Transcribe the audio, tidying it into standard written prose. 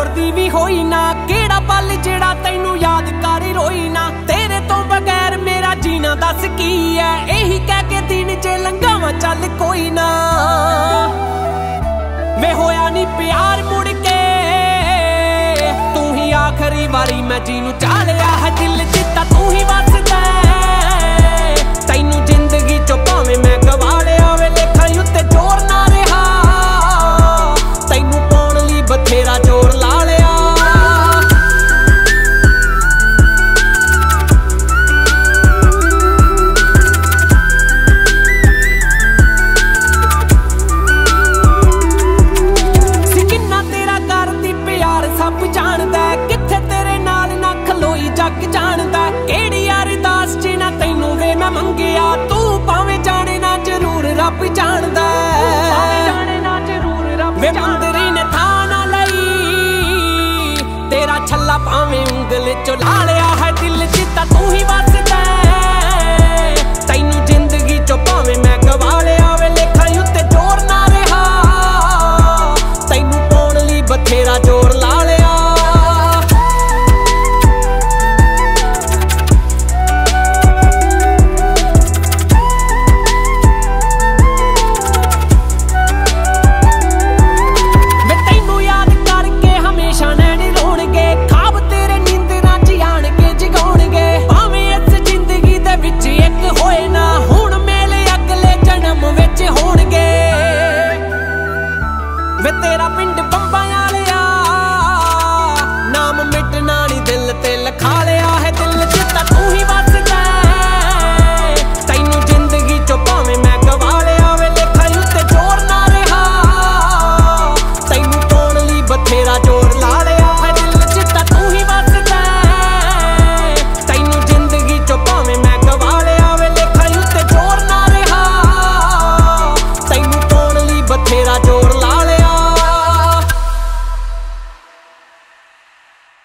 होर दी भी होई ना, केड़ा पल जेड़ा तैनू याद कर रोई ना। तेरे तो बगैर मेरा जीना दस की है, यही कह के दिन च लंघावां चल कोई ना। वे होया नी प्यार मुड़ के, तू ही आखिरी वारी मैं जीनू चालिया है, दिल जिता तू ही वसदा। तैनू जिंदगी चो भावें मैं गवा लिया वे, लेखा उत्ते जोर ना रहा, तैनू पाउण लई बथेरा जोर ला लिया। किन्ना तेरा करदी प्यार सब जानदा, किथे तेरे नाल ना खलोई जग जानदा। केड़ी अरदास च ना तैनू वे मैं मंगिया, तू भावें जाने ना जरूर रब जानदा। वे मंदरी ने था ना लई, तेरा छल्ला भावें उंगल चो ला लिया।